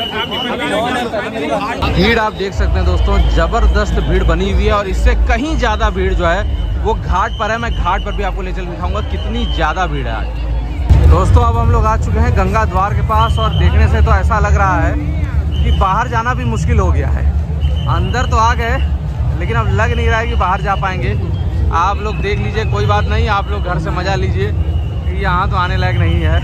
भीड़ आप देख सकते हैं दोस्तों, जबरदस्त भीड़ बनी हुई है और इससे कहीं ज़्यादा भीड़ जो है वो घाट पर है। मैं घाट पर भी आपको ले चल दिखाऊंगा कितनी ज़्यादा भीड़ है आज। दोस्तों अब हम लोग आ चुके हैं गंगा द्वार के पास और देखने से तो ऐसा लग रहा है कि बाहर जाना भी मुश्किल हो गया है। अंदर तो आ गए लेकिन अब लग नहीं रहा है कि बाहर जा पाएंगे। आप लोग देख लीजिए, कोई बात नहीं, आप लोग घर से मज़ा लीजिए, यहाँ तो आने लायक नहीं है।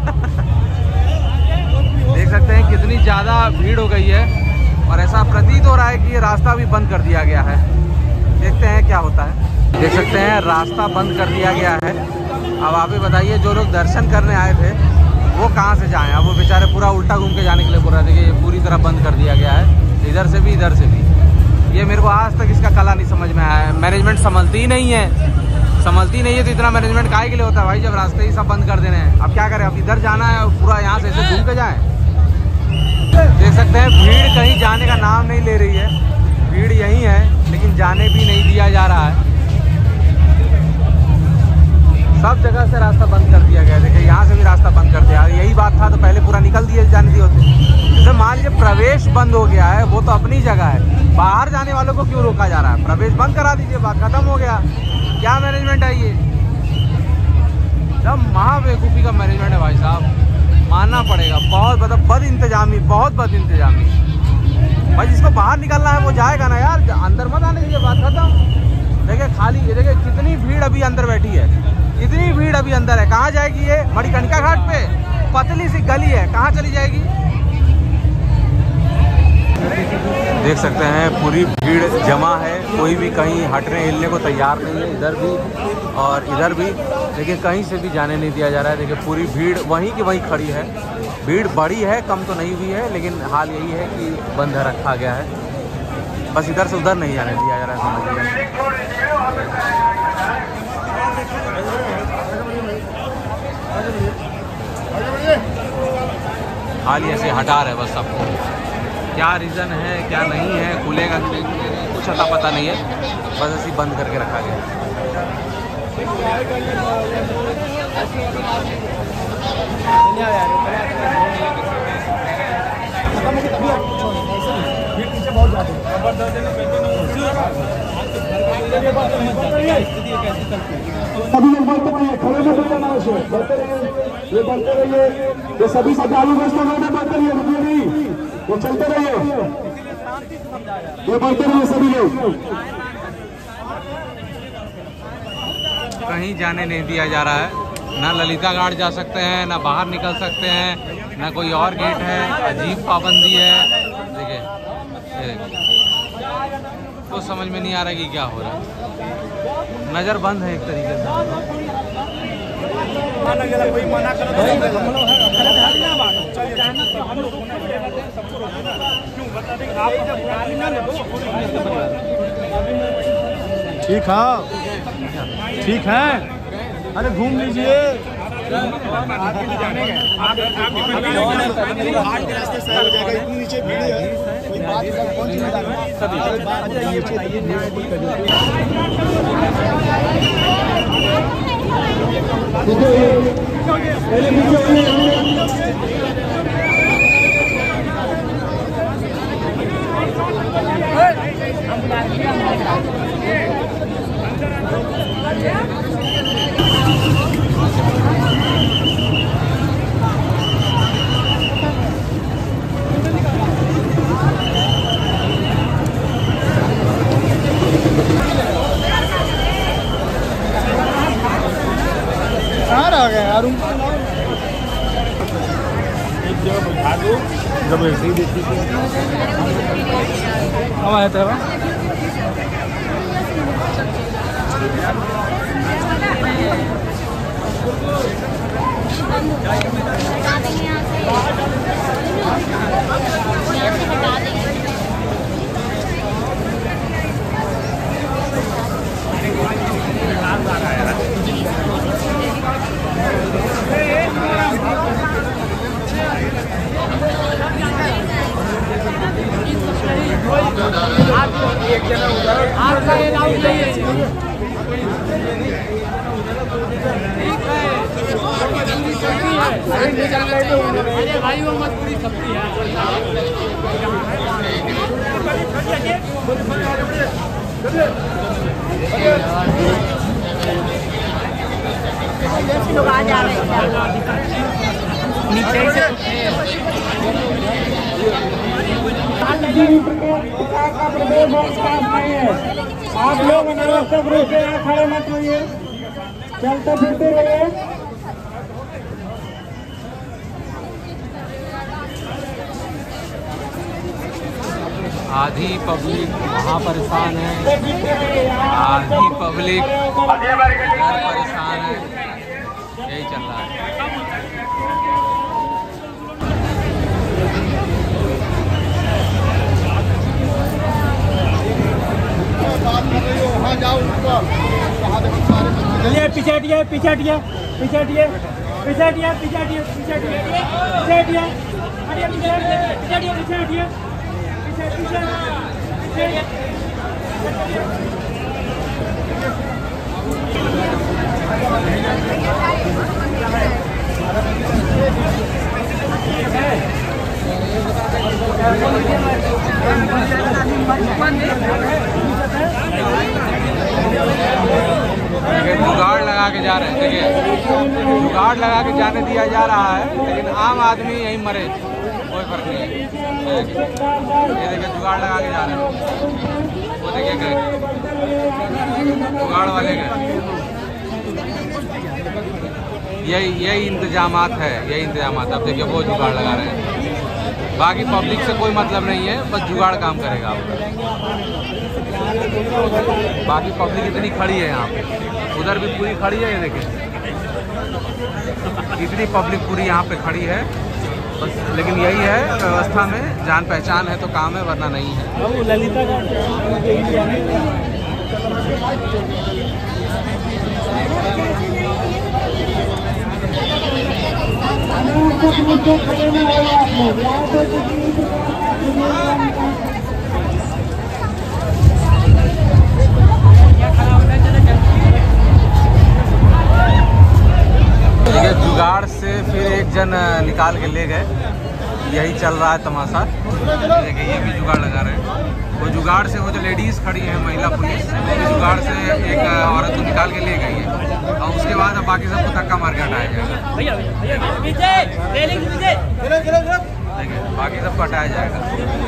देख सकते हैं कितनी ज़्यादा भीड़ हो गई है और ऐसा प्रतीत हो रहा है कि ये रास्ता भी बंद कर दिया गया है। देखते हैं क्या होता है। देख सकते हैं रास्ता बंद कर दिया गया है। अब आप ही बताइए, जो लोग दर्शन करने आए थे वो कहाँ से जाएं? अब वो बेचारे पूरा उल्टा घूम के जाने के लिए बोल रहे थे कि ये पूरी तरह बंद कर दिया गया है, इधर से भी इधर से भी। ये मेरे को आज तक इसका कला नहीं समझ में आया है। मैनेजमेंट संभलती ही नहीं है, संभलती नहीं है तो इतना मैनेजमेंट काहे के लिए होता है भाई, जब रास्ते ही सब बंद कर देने हैं। अब क्या करें, अब इधर जाना है पूरा यहाँ से ऐसे घूम के जाएँ। देख सकते हैं भीड़ कहीं जाने का नाम नहीं ले रही है, भीड़ यहीं है लेकिन जाने भी नहीं दिया जा रहा है। सब जगह से रास्ता बंद कर दिया गया। देखिए यहाँ से भी रास्ता बंद कर दिया। यही बात था तो पहले पूरा निकल दिए जाने दिए होते। जैसे मान लीजिए प्रवेश बंद हो गया है, वो तो अपनी जगह है, बाहर जाने वालों को क्यों रोका जा रहा है? प्रवेश बंद करा दीजिए, बात खत्म हो गया। क्या मैनेजमेंट है ये? सब महाबेवकूफ़ी का मैनेजमेंट है भाई साहब, मानना पड़ेगा। बहुत मतलब बद इंतजामी, बहुत बद इंतजामी। भाई जिसको बाहर निकलना है वो जाएगा ना यार, अंदर मत आने दीजिए, बात खत्म। देखिए खाली, देखिए कितनी भीड़ अभी अंदर बैठी है, इतनी भीड़ अभी अंदर है। कहाँ जाएगी ये? मणिकर्णिका घाट पे पतली सी गली है, कहाँ चली जाएगी? देख सकते हैं पूरी भीड़ जमा है, कोई भी कहीं हटने हिलने को तैयार नहीं है, इधर भी और इधर भी। लेकिन कहीं से भी जाने नहीं दिया जा रहा है। देखिए पूरी भीड़ वहीं की वहीं खड़ी है। भीड़ बड़ी है, कम तो नहीं हुई है, लेकिन हाल यही है कि बंद रखा गया है। बस इधर से उधर नहीं जाने दिया जा रहा है, समझिए। हाल ही ऐसे हटा रहे बस सबको। क्या रीज़न है क्या नहीं है, खुलेगा कि नहीं खुलेगा कुछ अता पता नहीं है, बस ऐसे ही बंद करके रखा गया। सभी लोग बढ़ते रहिए, खड़े में बढ़ते रहिए, ये बढ़ते रहिए, ये सभी श्रद्धालु बढ़ते रहिए, रुकिए नहीं, ये चलते रहिए, ये बढ़ते रहिए सभी लोग। कहीं जाने नहीं दिया जा रहा है, ना ललिता घाट जा सकते हैं, ना बाहर निकल सकते हैं, ना कोई और गेट है। अजीब पाबंदी है। देखिए तो समझ में नहीं आ रहा कि क्या हो रहा है। नज़र बंद है एक तरीके से। ठीक है, ठीक है, अरे घूम लीजिए। रास्ते से हो जाएगा, इतनी नीचे भीड़ है, कोई बात आ गया यार, एक जगह बैठा दो, जब ऐसे ही देखती थी अब आया था। भाई वो मत पूरी सब्जी है। लोग आ जा रहे हैं नीचे से। आप लोग अनावश्यक रूप से यहाँ खड़े मत होइए, चलते फिरते रहिए। आधी पब्लिक वहाँ परेशान है, आधी पब्लिक इधर परेशान है, यही चल रहा है। चलिए पीछे हटिए, पीछे हटिए, पीछे हटिए, पीछे हटिए, पीछे हटिए, पीछे हटिए, पीछे हटिए, पीछे हटिए, पीछे हटिए, जुगाड़ लगा के जा रहे हैं, देखिए जुगाड़ लगा के जाने दिया जा रहा है, लेकिन आम आदमी यहीं मरे, कोई फर्क नहीं है। ये देखिए जुगाड़ लगा के जा रहे हैं, वो देखिए गए जुगाड़ वाले गए। यही इंतजामात है, यही इंतजामात। अब देखिए वो जुगाड़ लगा रहे हैं, बाकी पब्लिक से कोई मतलब नहीं है, बस जुगाड़ काम करेगा आपका। बाकी पब्लिक इतनी खड़ी है यहाँ पे, उधर भी पूरी खड़ी है, ये देखिए इतनी पब्लिक पूरी यहाँ पे खड़ी है बस। लेकिन यही है व्यवस्था में, जान पहचान है तो काम है, वरना नहीं है। ललिता जुगाड़ से फिर एक जन निकाल के ले गए, यही चल रहा है तमाशा। देखिए ये भी जुगाड़ लगा रहे हैं, वो जुगाड़ से वो जो लेडीज़ खड़ी हैं, महिला पुलिस, जुगाड़ से एक औरत को निकाल के ले गई है, और उसके बाद अब बाकी सबको धक्का मार के हटाया जाएगा। देखिए बाकी सबको हटाया जाएगा।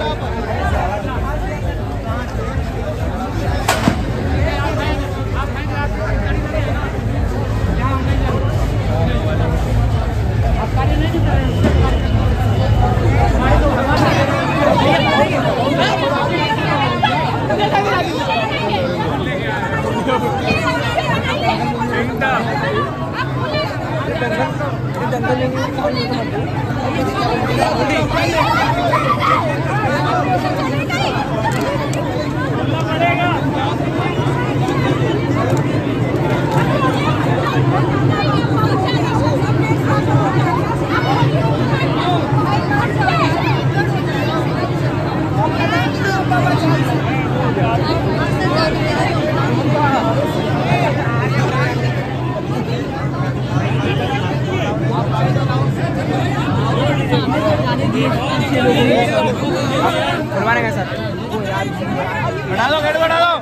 खुलवाने का सर, बढ़ा दो, गेट बढ़ा दो।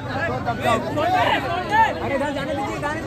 अरे इधर जाने दीजिए, जाने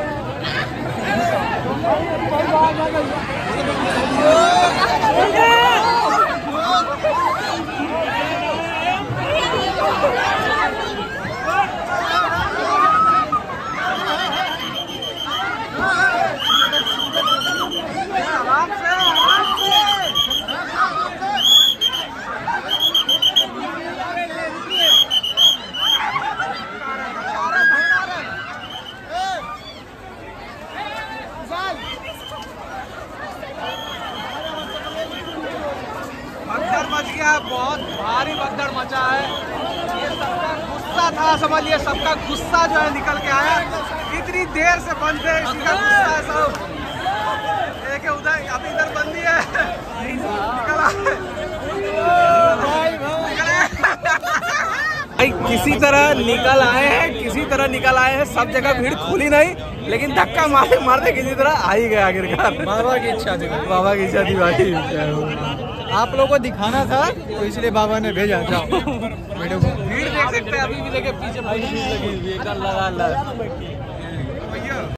बहुत भारी भगदड़ मचा है। ये सबका गुस्सा था, समझिए सबका गुस्सा जो है निकल के आया। इतनी देर से बंद है, इसी का गुस्सा है सब। एक उधर, अभी इधर बंदी है, किसी तरह निकल आए हैं, किसी तरह निकल आए हैं। सब जगह भीड़ खुली नहीं, लेकिन धक्का मारते मारते किसी तरह आ ही गया आखिरकार। बाबा की इच्छा थी, बाबा की इच्छा थी भाई। आप लोगों को दिखाना था तो इसलिए बाबा ने भेजा। जाओ वीडियो को। भीड़ देख सकते हैं, अभी भी देखे पीछे पूरी भीड़ लगी हुई है, एकदम लगा।